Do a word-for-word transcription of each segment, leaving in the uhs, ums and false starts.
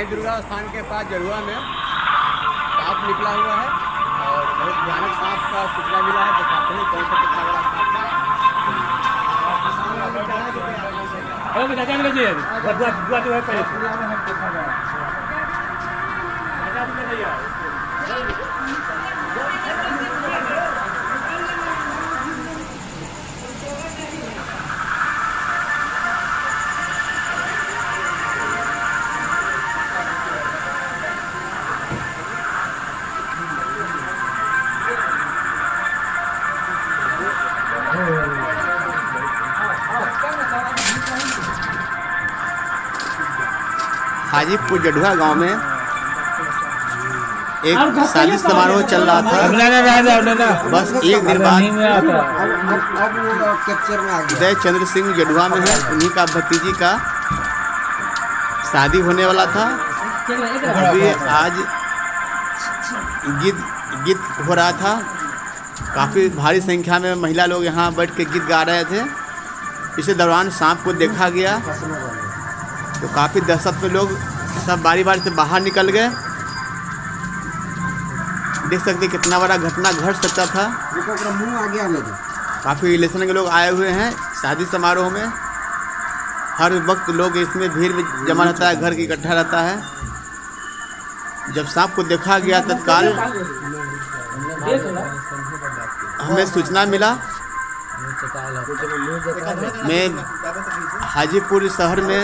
दुर्गा स्थान के पास जरुआ में सांप निकला हुआ है और बहुत भयानक सांप का पुतला मिला है। दिखाते हैं कौन सा कितना बड़ा सांप है। हाजीपुर जडुआ गांव में एक शादी समारोह चल रहा था। बस एक दिन बाद उदय चंद्र सिंह जडुआ में है, उन्हीं का भतीजी का शादी होने वाला था। अभी आज गीत गीत हो रहा था। काफ़ी भारी संख्या में महिला लोग यहाँ बैठ के गीत गा रहे थे। इसी दौरान सांप को देखा गया तो काफ़ी दहशत में लोग सब बारी बारी से बाहर निकल गए। देख सकते कितना बड़ा घटना घट सकता था। काफ़ी रिलेशन के लोग आए हुए हैं शादी समारोह में। हर वक्त लोग इसमें भीड़ में जमा रहता है, घर की इकट्ठा रहता है। जब सांप को देखा गया तत्काल हमें सूचना मिला। मैं हाजीपुर शहर में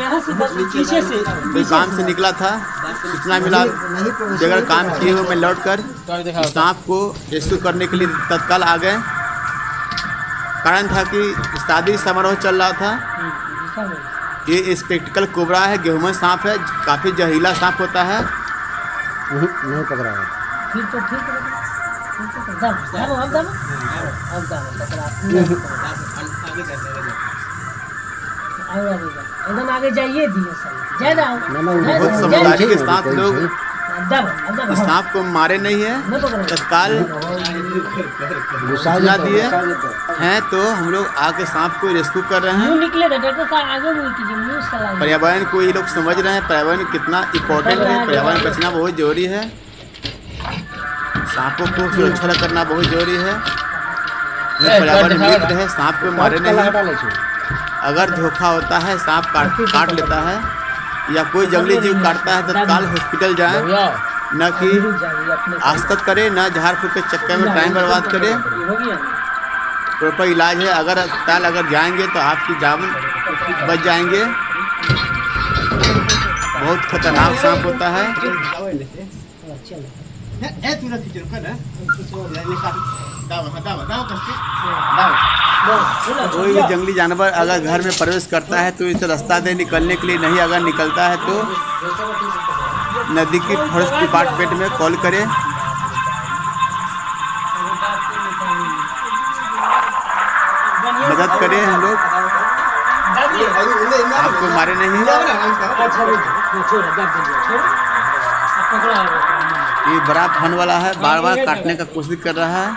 कोई काम से निकला था, सूचना मिला बगैर काम किए हुए मैं लौटकर सांप को रेस्क्यू करने के लिए तत्काल आ गए। कारण था कि शादी समारोह चल रहा था। ये स्पेक्टिकल कोबरा है, गेहूं सांप है, काफ़ी जहरीला सांप होता है। नहीं पकड़ा है। आगे जाइए बहुत समझदारी के साथ लोग सांप को मारे नहीं है, तत्काल सूचना दिए हैं तो हम लोग आके सांप को रेस्क्यू कर रहे हैं। पर्यावरण को ये लोग समझ रहे हैं पर्यावरण कितना इम्पोर्टेंट है। पर्यावरण बचना बहुत जरूरी है। सांपों को सुरक्षा करना बहुत जरूरी है। पर्यावरण मित्र है, सांप को मारे नहीं। अगर धोखा होता है, सांप काट काट लेता है या कोई जंगली जीव काटता है तत्काल हॉस्पिटल जाएं, न कि आस्कत करे, न झाड़ फूक के चक्कर में टाइम बर्बाद करे। प्रॉपर इलाज है। अगर अस्पताल अगर जाएंगे तो आपकी जान बच जाएंगे। बहुत खतरनाक सांप होता है। कोई भी जंगली जानवर अगर घर में प्रवेश करता है तो इसे रास्ता दे निकलने के लिए, नहीं अगर निकलता है तो नज़दीकी फॉरेस्ट डिपार्टमेंट में कॉल करें। मदद करें हम लोग, आपको मारे नहीं। ये बड़ा फन वाला है, बार बार काटने का कोशिश कर रहा है।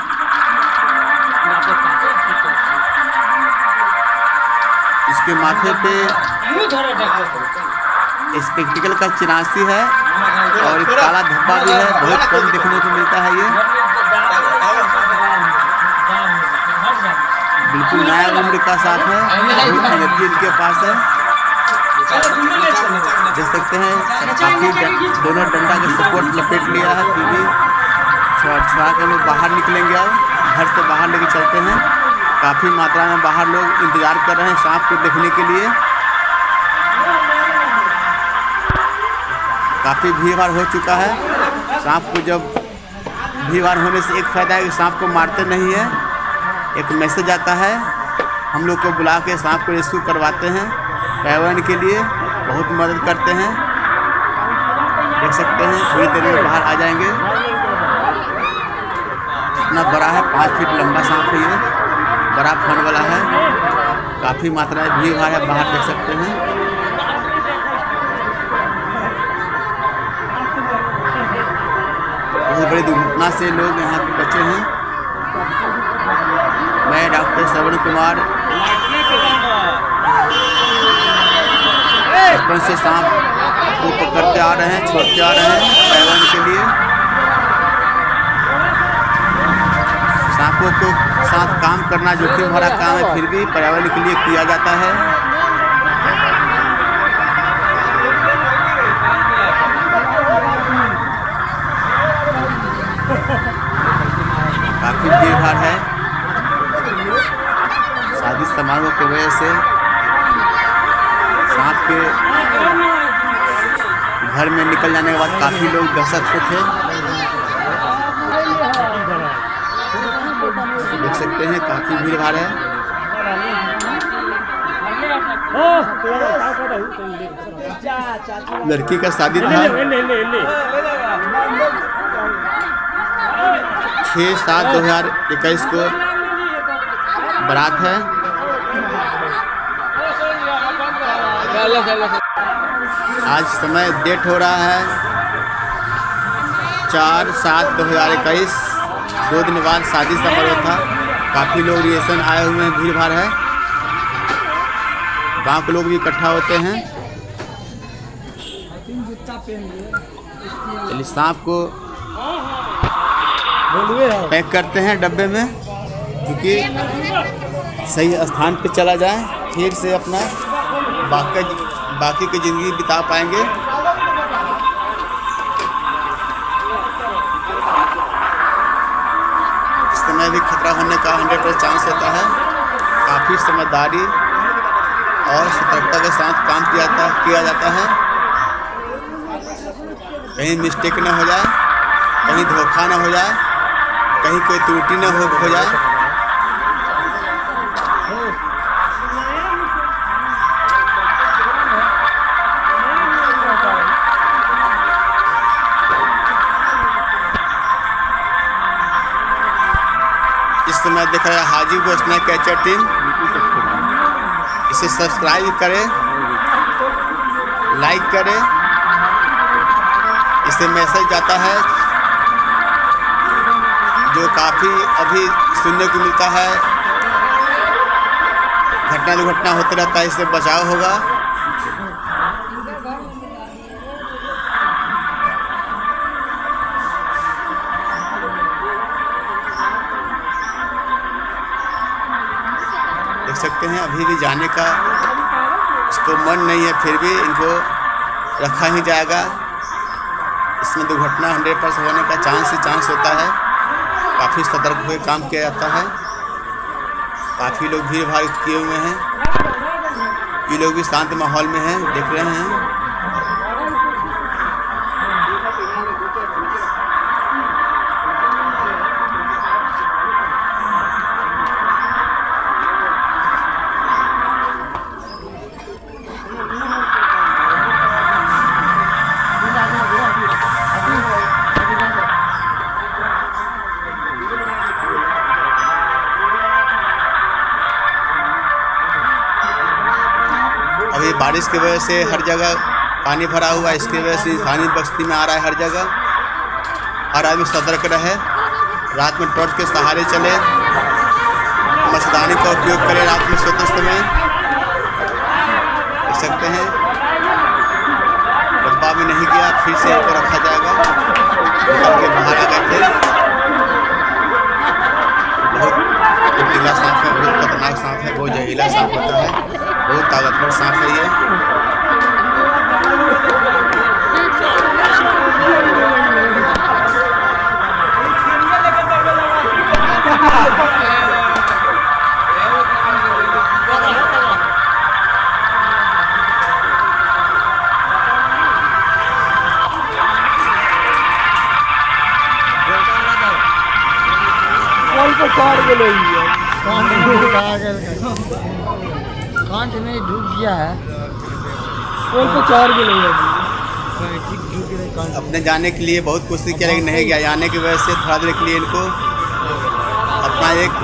इसके माथे पे स्पेक्टिकल का चिनासी है और एक काला धब्बा भी है, बहुत कम देखने को मिलता है। ये बिल्कुल नया उम्र का सांप है, बहुत एनर्जी इनके पास है। देख सकते हैं काफ़ी दोनों डंडा का सपोर्ट लपेट लिया है। फिर भी छुआ छुआ के लोग बाहर निकलेंगे। अब घर से बाहर लेके चलते हैं। काफ़ी मात्रा में बाहर लोग इंतज़ार कर रहे हैं सांप को देखने के लिए। काफ़ी भीड़ भाड़ हो चुका है। सांप को जब भीड़ भाड़ होने से एक फ़ायदा है कि सांप को मारते नहीं है। एक मैसेज आता है, हम लोग को बुला के सांप को रेस्क्यू करवाते हैं। पर्यावरण के लिए बहुत मदद करते हैं। देख सकते हैं थोड़ी देर में बाहर आ जाएंगे। इतना बड़ा है, पाँच फीट लंबा सांप है। ये बड़ा फन वाला है। काफ़ी मात्रा में भीड़ भाड़ है, बाहर देख सकते हैं। बहुत बड़ी दुर्घटना से लोग यहाँ पे बचे हैं। मैं डॉक्टर श्रवण कुमार, बचपन से सांप वो पकड़ते आ रहे हैं, छोड़ते आ रहे हैं पर्यावरण के लिए। सांपों को साथ काम करना जोखिम भरा काम है, फिर भी पर्यावरण के लिए किया जाता है। काफी भीड़ भाड़ है। शादी समारोह की वजह से सांप के घर में निकल जाने के बाद काफी लोग दहशत में थे। देख सकते हैं काफी भीड़ भाड़ है। लड़की का शादी था, छः सात दो हजार इक्कीस को बारात है। आज समय डेट हो रहा है चार सात दो हजार इक्कीस। दो दिन बाद शादी समारोह था। काफ़ी लोग रिएक्शन आए हुए हैं, भीड़ भाड़ है। गांव के लोग भी इकट्ठा होते हैं। चलिए सांप को पैक करते हैं डब्बे में, क्योंकि सही स्थान पे चला जाए, फिर से अपना बाकी बाकी की ज़िंदगी बिता पाएंगे। इस समय भी खतरा होने का हंड्रेड परसेंट चांस होता है। काफ़ी समझदारी और सतर्कता के साथ काम किया जाता किया जाता है। कहीं मिस्टेक न हो जाए, कहीं धोखा न हो जाए, कहीं कोई त्रुटि न हो हो जाए। इस समय देख रहे हैं हाजीपुर स्नैक कैचर टीम। इसे सब्सक्राइब करें, लाइक करें। इससे मैसेज जाता है जो काफ़ी अभी सुनने को मिलता है। घटना दुर्घटना होते रहता है, इससे बचाव होगा। देख सकते हैं अभी भी जाने का इसको मन नहीं है, फिर भी इनको रखा ही जाएगा। इसमें दुर्घटना हंड्रेड परसेंट होने का चांस ही चांस होता है। काफ़ी सतर्क हुए काम किया जाता है। काफ़ी लोग भीड़ भाड़ किए हुए हैं। ये लोग भी शांत माहौल में हैं, देख रहे हैं। अभी बारिश की वजह से हर जगह पानी भरा हुआ है। इसकी वजह से स्थानीय बस्ती में आ रहा है हर जगह। हर आदमी सतर्क रहे, रात में टॉर्च के सहारे चले, मच्छरदानी का उपयोग करें रात में सोते समय। देख सकते हैं डब्बा में नहीं गया, फिर से इनको रखा जाएगा। निकल के बाहर आ गए थे। बहुत जहरीला सांप है, बहुत खतरनाक सांप है, बहुत जहरीला सांप होता है, बहुत ताकतवर सांप है ये। कांच में डूब गया है। पोल पे चार किलो अपने जाने के लिए बहुत कोशिश किया लेकिन नहीं गया। जाने की वजह से थोड़ा देर के लिए इनको अपना एक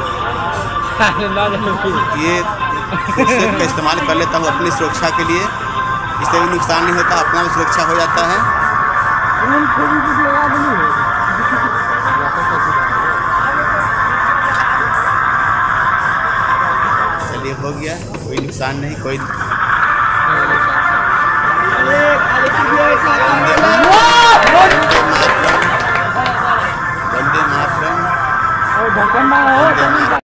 ये का इस्तेमाल कर लेता हूँ अपनी सुरक्षा के लिए। इससे भी नुकसान नहीं होता, अपना भी सुरक्षा हो जाता है। चलिए हो गया, कोई नुकसान नहीं। कोई वंदे मातरम। ढक्कन